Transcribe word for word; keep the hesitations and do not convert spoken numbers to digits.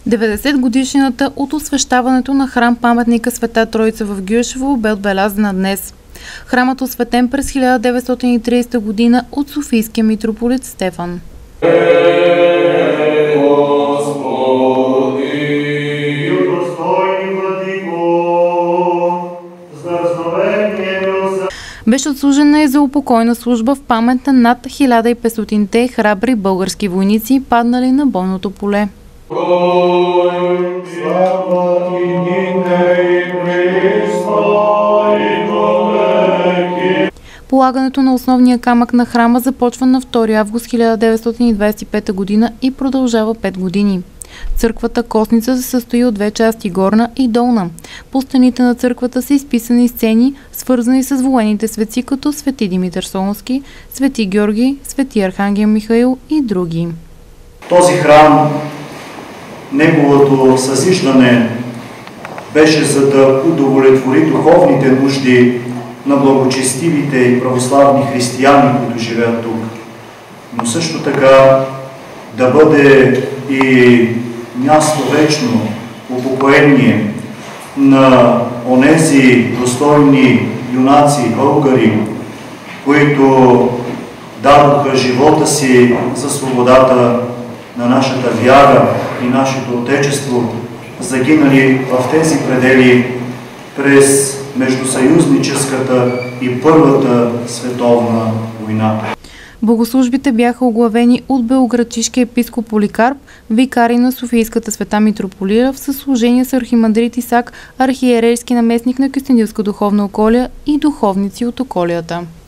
деветдесет годишнината от освещаването на храм паметника Света Троица в Гюешево бе отбелязана днес. Храмът е осветен през хиляда деветстотин и тридесета година от софийския митрополит Стефан. Беше отслужена и за упокойна служба в памет на над хиляда и петстотинте храбри български войници, паднали на бойното поле. Полагането на основния камък на храма започва на втори август хиляда деветстотин и двадесет и пета година и продължава пет години. Църквата Костница се състои от две части – горна и долна. По стените на църквата са изписани сцени, свързани с военните светци, като Свети Димитър Солунски, Свети Георги, Свети Архангел Михаил и други. Този храм, неговото съзиждане беше за да удовлетвори духовните нужди на благочестивите и православни християни, които живеят тук, но също така да бъде и място вечно упокоение на онези достойни юнаци, българи, които дадоха живота си за свободата на нашата вяра и нашето Отечество, загинали в тези предели през междусъюзническата и Първата световна война. Богослужбите бяха оглавени от белоградчишкия епископ Поликарп, викарий на Софийската света митрополия, в съслужение с архимандрит Исак, архиерейски наместник на Кюстендилска духовна околия и духовници от околията.